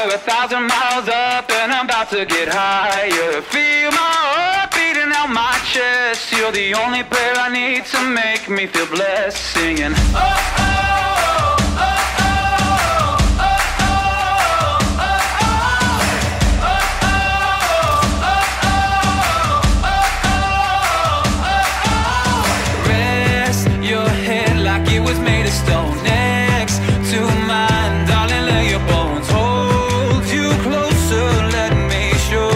we're 1,000 miles up and I'm about to get higher. Feel my heart beating out my chest. You're the only prayer I need to make me feel blessed. Singing, oh, oh, oh, oh, oh, oh, oh, oh. Rest your head like it was made of stone. Next to mine, darling, lay your bones. Hold you closer, let me show.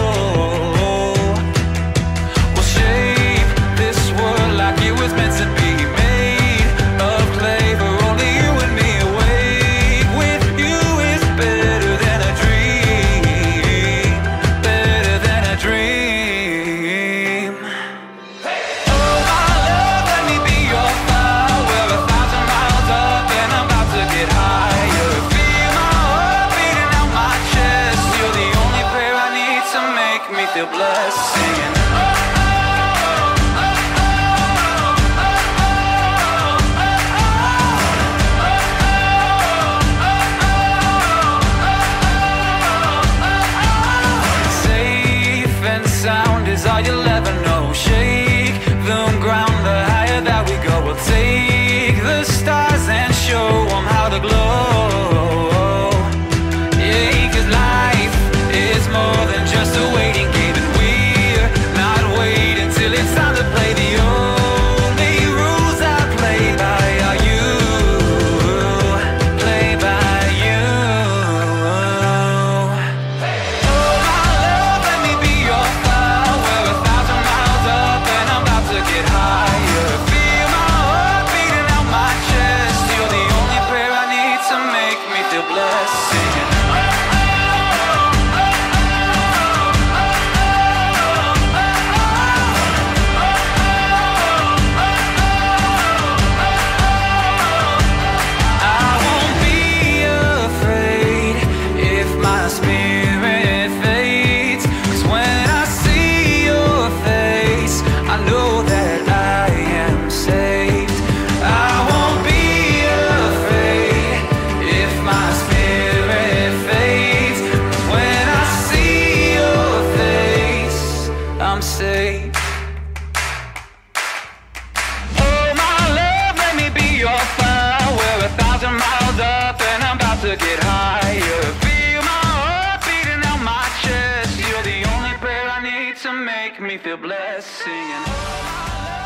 We'll shape this world like it was meant to be. Made of clay for only you and me. Awake with you is better than a dream. Better than a dream. Oh my love, let me be your fire. We're 1,000 miles up and I'm about to get higher. Feel my heart beating out my chest. You're the only prayer I need to make me feel blessed. Singing, oh, oh, oh, oh, oh, oh, oh, oh, oh. Safe and sound is all you'll ever know. Shake the ground, the higher that we go. We'll take the stars and show them how to glow. Yeah, 'cause life is more than just a waiting game, and we're not waiting till it's time to play. The only rules I play by are you, play by you. Oh my love, let me be your fire. We're 1,000 miles up and I'm about to get higher. Feel my heart beating out my chest. You're the only prayer I need to make me feel blessed. Singing, oh, oh, oh, oh, I won't be afraid if my spirit fades. 'Cause when I see your face, I know that I am saved. I won't be afraid if my spirit fades. 'Cause when I see your face, I'm saved. Oh my love, let me be your fire. We're 1,000 miles up and I'm about to get higher. Feel my heart beating out my chest. You're the only prayer I need to make me feel blessed. Singing, oh my love.